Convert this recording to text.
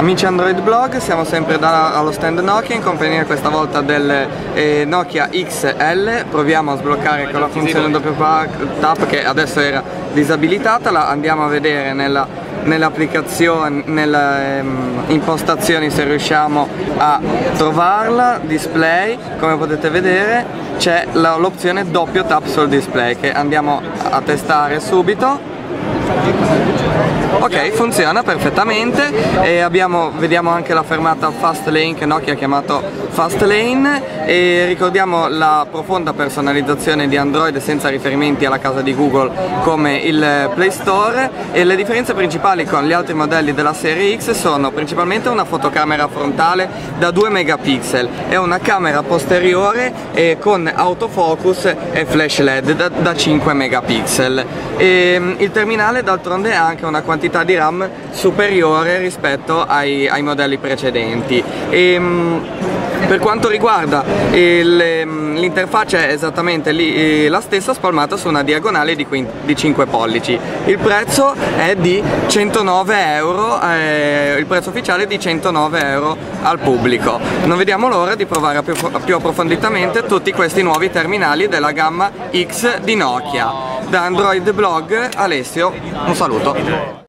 Amici Android Blog, siamo sempre allo stand Nokia in compagnia questa volta del Nokia XL. Proviamo a sbloccare con la funzione doppio tap che adesso era disabilitata, la andiamo a vedere nell'applicazione, nelle impostazioni se riusciamo a trovarla. Display, come potete vedere c'è l'opzione doppio tap sul display che andiamo a testare subito. Ok, funziona perfettamente e vediamo anche la fermata Fast Lane che Nokia ha chiamato Fast Lane, e ricordiamo la profonda personalizzazione di Android senza riferimenti alla casa di Google come il Play Store. E le differenze principali con gli altri modelli della serie X sono principalmente una fotocamera frontale da 2 megapixel e una camera posteriore con autofocus e flash LED da 5 megapixel. Il terminale d'altronde ha anche una quantità di RAM superiore rispetto ai modelli precedenti. Per quanto riguarda l'interfaccia è esattamente la stessa, spalmata su una diagonale di 5 pollici. Il prezzo è di 109 euro, il prezzo ufficiale è di 109 euro al pubblico. Non vediamo l'ora di provare più approfonditamente tutti questi nuovi terminali della gamma X di Nokia. Da Android Blog, Alessio, un saluto.